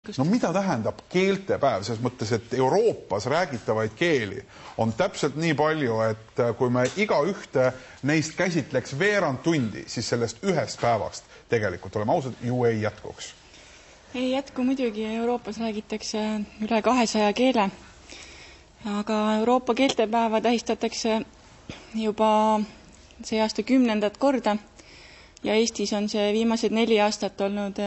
No mida tähendab keeltepäev? Selles mõttes, et Euroopas räägitavaid keeli on täpselt nii palju, et kui me iga ühte neist käsitleks veerand tundi, siis sellest ühest päevast tegelikult, oleme ausad, ju ei jätkuks. Ei jätku muidugi, Euroopas räägitakse üle 200 keele, aga Euroopa keeltepäeva tähistatakse juba see aasta 10. korda ja Eestis on see viimased 4 aastat olnud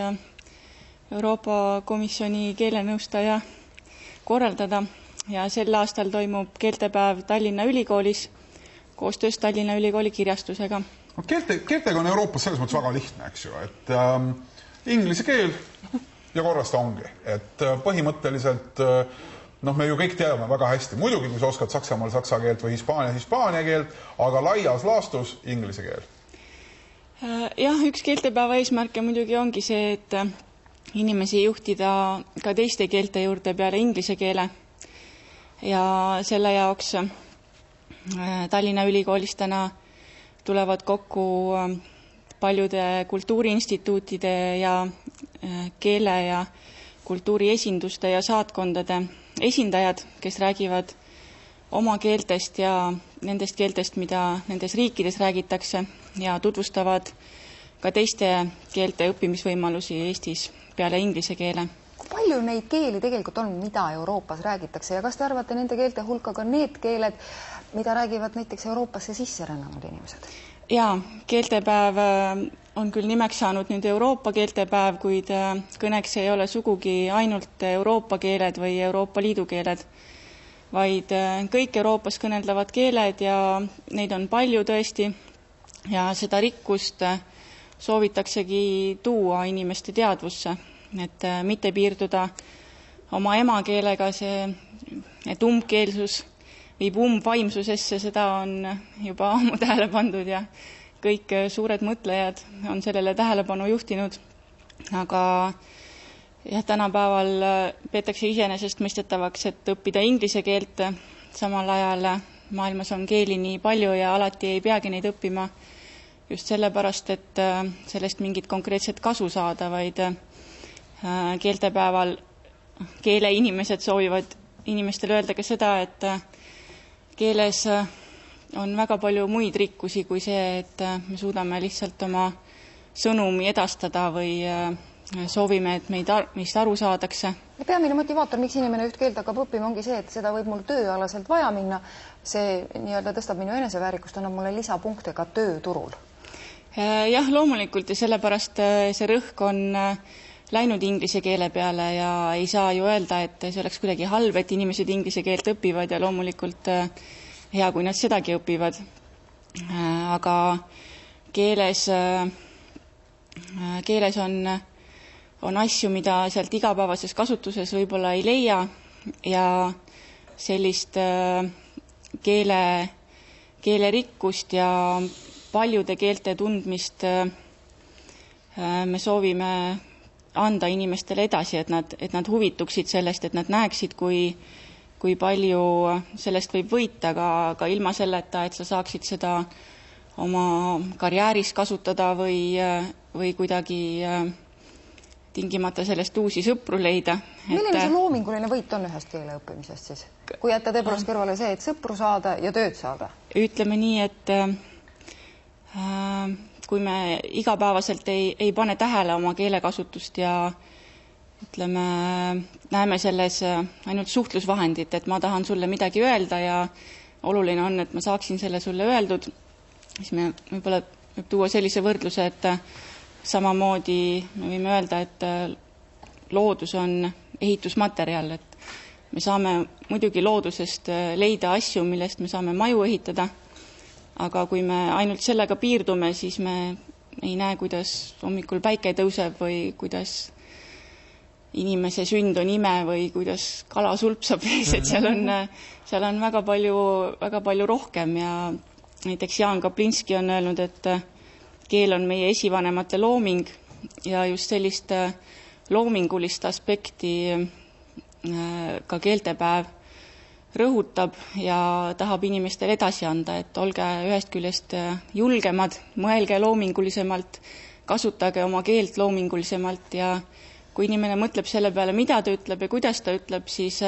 Euroopa Komisjoni keelenõustaja korraldada ja sel aastal toimub keeltepäev Tallinna Ülikoolis koostöös Tallinna Ülikooli kirjastusega. No, keeltega on Euroopas selles mõttes väga lihtne, eks ju, et inglise keel ja korras ta ongi. Et põhimõtteliselt, me ju kõik teame väga hästi, muidugi kui sa oskad Saksamaal saksa keelt või hispaania keelt, aga laias laastus inglise keel. Jah, üks keeltepäeva eesmärke muidugi ongi see, et inimesi juhtida ka teiste keelte juurde peale inglise keele ja selle jaoks Tallinna Ülikoolis täna tulevad kokku paljude kultuuriinstituutide ja keele ja kultuuriesinduste ja saatkondade esindajad, kes räägivad oma keeltest ja nendest keeltest, mida nendes riikides räägitakse ja tutvustavad ka teiste keelte õppimisvõimalusi Eestis peale inglise keele. Kui palju neid keeli tegelikult on, mida Euroopas räägitakse ja kas te arvate nende keelte hulka ka need keeled, mida räägivad näiteks Euroopasse sisse rännanud inimesed? Jaa, keeltepäev on küll nimeks saanud nüüd Euroopa keeltepäev, kuid kõneks ei ole sugugi ainult Euroopa keeled või Euroopa Liidu keeled, vaid kõik Euroopas kõneldavad keeled ja neid on palju tõesti ja seda rikkust soovitaksegi tuua inimeste teadvusse, et mitte piirduda oma emakeelega, et umbkeelsus viib umbvaimsusesse, seda on juba ammu tähele pandud ja kõik suured mõtlejad on sellele tähelepanu juhtinud, aga tänapäeval peetakse iseenesest mõistetavaks, et õppida inglise keelt, samal ajal maailmas on keeli nii palju ja alati ei peagi neid õppima just sellepärast, et sellest mingit konkreetset kasu saada, vaid keeltepäeval keele inimesed soovivad inimestele öelda ka seda, et keeles on väga palju muid rikkusi kui see, et me suudame lihtsalt oma sõnumi edastada või soovime, et meist aru saadakse. Peamine motivaator, miks inimene üht keelt hakkab õppima, ongi see, et seda võib mul tööalaselt vaja minna. See nii-öelda tõstab minu eneseväärikust, annab mulle lisapunkte ka tööturul. Jah, loomulikult ja sellepärast see rõhk on läinud inglise keele peale ja ei saa ju öelda, et see oleks kuidagi halb, et inimesed inglise keelt õpivad ja loomulikult hea, kui nad sedagi õpivad. Aga keeles on asju, mida sealt igapäevases kasutuses võib-olla ei leia ja sellist keele rikkust ja paljude keelte tundmist me soovime anda inimestele edasi, et nad huvituksid sellest, et nad näeksid, kui palju sellest võib võita, ka ilma selleta, et sa saaksid seda oma karjääris kasutada või kuidagi tingimata sellest uusi sõpru leida. Milline see loominguline võit on ühest keele õppimisest siis? Kui jätta tõepoolest kõrvale see, et sõpru saada ja tööd saada? Ütleme nii, et kui me igapäevaselt ei pane tähele oma keelekasutust ja ütleme, näeme selles ainult suhtlusvahendit, et ma tahan sulle midagi öelda ja oluline on, et ma saaksin selle sulle öeldud, siis me võib-olla võib tuua sellise võrdluse, et samamoodi me võime öelda, et loodus on ehitusmaterjal, et me saame muidugi loodusest leida asju, millest me saame maju ehitada, aga kui me ainult sellega piirdume, siis me ei näe, kuidas hommikul päike tõuseb või kuidas inimese sünd on ime või kuidas kala sulpsab vees, et seal on väga palju rohkem ja näiteks Jaan Kaplinski on öelnud, et keel on meie esivanemate looming ja just sellist loomingulist aspekti ka keeltepäev rõhutab ja tahab inimestele edasi anda, et olge ühest küljest julgemad, mõelge loomingulisemalt, kasutage oma keelt loomingulisemalt ja kui inimene mõtleb selle peale, mida ta ütleb ja kuidas ta ütleb, siis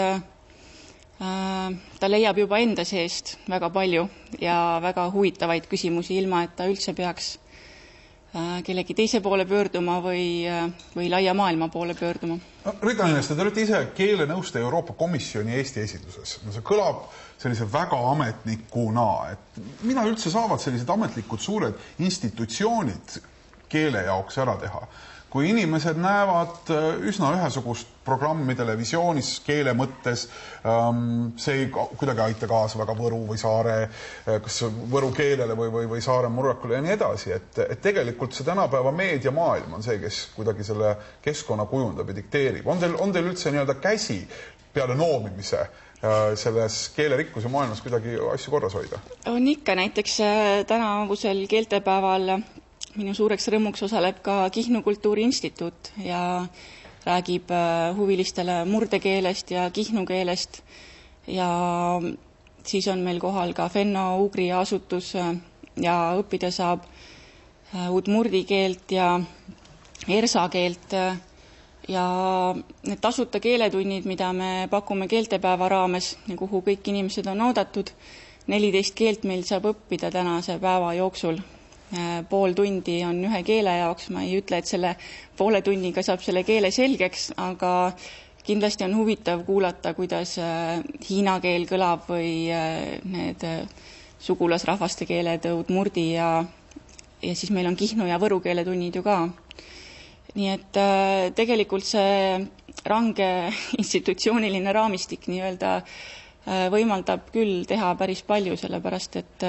ta leiab juba enda seest väga palju ja väga huvitavaid küsimusi, ilma et ta üldse peaks kellegi teise poole pöörduma või laia maailma poole pöörduma. Rita Niineste, te olete ise keelenõustaja Euroopa Komisjoni Eesti esinduses. See kõlab sellise väga ametnikuna, et mida üldse saavad sellised ametlikud suured institutsioonid keele jaoks ära teha? Kui inimesed näevad üsna ühesugust programmi televisioonis keele mõttes, see ei kuidagi aita kaasa väga võru või saare, kas võru keelele või saare murrakule ja nii edasi, et tegelikult see tänapäeva meediamaailm on see, kes kuidagi selle keskkonna kujundab ja dikteerib. On teil üldse nii-öelda käsi peale noomimise selles keelerikkuse maailmas kuidagi asju korras hoida? On ikka, näiteks tänavusel keeltepäeval minu suureks rõõmuks osaleb ka Kihnu Kultuuriinstituut ja räägib huvilistele murdekeelest ja Kihnu keelest ja siis on meil kohal ka Fenno-Ugri asutus ja õppida saab udmurdi keelt ja ersa keelt ja need tasuta keeletunnid, mida me pakume keeltepäeva raames ja kuhu kõik inimesed on oodatud, 14 keelt meil saab õppida tänase päeva jooksul. Pool tundi on ühe keele jaoks, ma ei ütle, et selle poole tunniga saab selle keele selgeks, aga kindlasti on huvitav kuulata, kuidas hiina keel kõlab või need sugulasrahvaste keeled, udmurdi ja siis meil on Kihnu ja võru keeletunnid ju ka. Nii et tegelikult see range institutsiooniline raamistik nii-öelda võimaldab küll teha päris palju, sellepärast et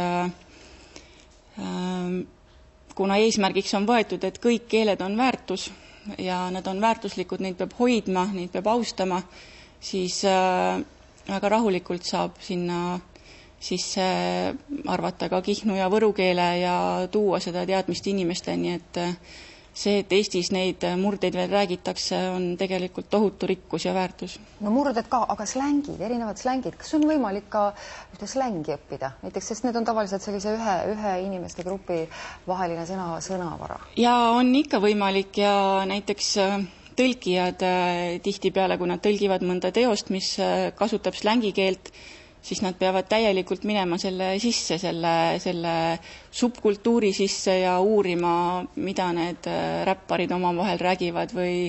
kuna eesmärgiks on võetud, et kõik keeled on väärtus ja nad on väärtuslikud, neid peab hoidma, neid peab austama, siis väga rahulikult saab sinna sisse arvata ka Kihnu ja võru keele ja tuua seda teadmist inimesteni, et see, et Eestis neid murdeid veel räägitakse, on tegelikult tohutu rikkus ja väärtus. No murded ka, aga slängid, erinevad slängid, kas on võimalik ka ühte slängi õppida? Näiteks, sest need on tavaliselt sellise ühe inimeste grupi vaheline sõnavara. Ja on ikka võimalik ja näiteks tõlkijad tihtipeale, kui nad tõlgivad mõnda teost, mis kasutab slängikeelt, siis nad peavad täielikult minema selle sisse, selle subkultuuri sisse ja uurima, mida need räpparid omavahel räägivad või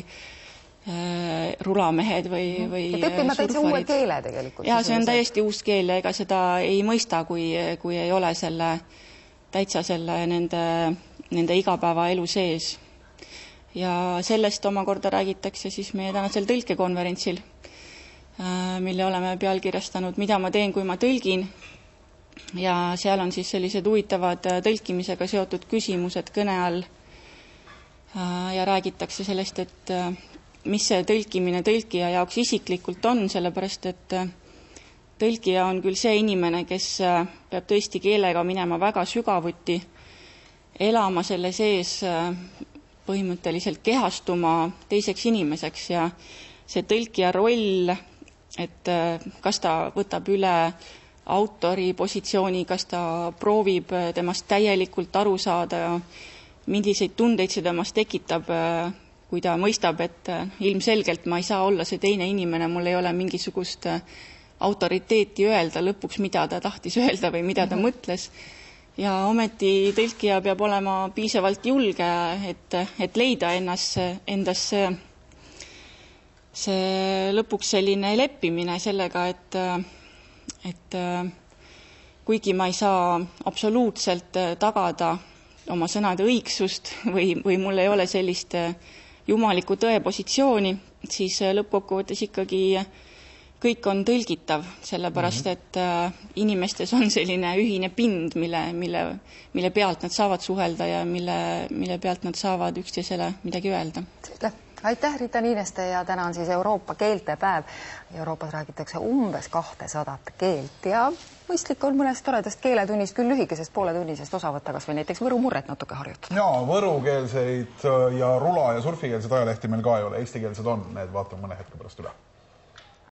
rulamehed või et õppima täitsa uue keele tegelikult. Ja see on täiesti uus keel ja ega seda ei mõista, kui ei ole täitsa nende igapäevaelu sees. Ja sellest omakorda räägitakse siis meie tänasel tõlkekonverentsil, mille oleme pealkirjastanud Mida ma teen, kui ma tõlgin ja seal on siis sellised huvitavad tõlkimisega seotud küsimused kõne all ja räägitakse sellest, et mis see tõlkimine tõlkija jaoks isiklikult on, sellepärast et tõlkija on küll see inimene, kes peab tõesti keelega minema väga sügavuti, elama selle sees, põhimõtteliselt kehastuma teiseks inimeseks ja see tõlkija roll, et kas ta võtab üle autori positsiooni, kas ta proovib temast täielikult aru saada, milliseid tundeid see temast tekitab, kui ta mõistab, et ilmselgelt ma ei saa olla see teine inimene, mul ei ole mingisugust autoriteeti öelda lõpuks, mida ta tahtis öelda või mida ta mõtles. Ja ometi tõlkija peab olema piisavalt julge, et leida endas see lõpuks selline leppimine sellega, et kuigi ma ei saa absoluutselt tagada oma sõnade õigsust või mul ei ole sellist jumaliku tõe positsiooni, siis lõppkokkuvõttes ikkagi kõik on tõlgitav, sellepärast et inimestes on selline ühine pind, mille pealt nad saavad suhelda ja mille pealt nad saavad üksteisele midagi öelda. Aitäh, Rita Niineste, ja täna on siis Euroopa keeltepäev. Euroopas räägitakse umbes 200 keelt ja mõistlik on mõnest toredast keeletunnist küll lühikesest pooletunnisest osa võtta, kas või näiteks Võru murret natuke harjutada. Ja võrukeelseid ja rula- ja surfikeelseid ajalehti meil ka ei ole, eestikeelsed on, need vaatame mõne hetke pärast üle.